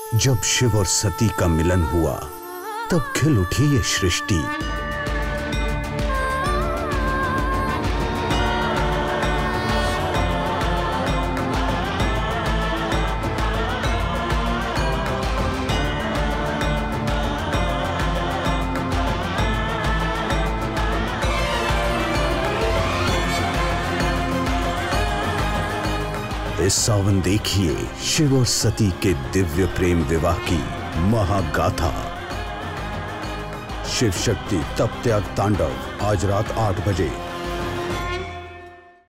जब शिव और सती का मिलन हुआ तब खिल उठी ये सृष्टि। इस सावन देखिए शिव और सती के दिव्य प्रेम विवाह की महागाथा। शिव शक्ति तप त्याग तांडव आज रात 8 बजे।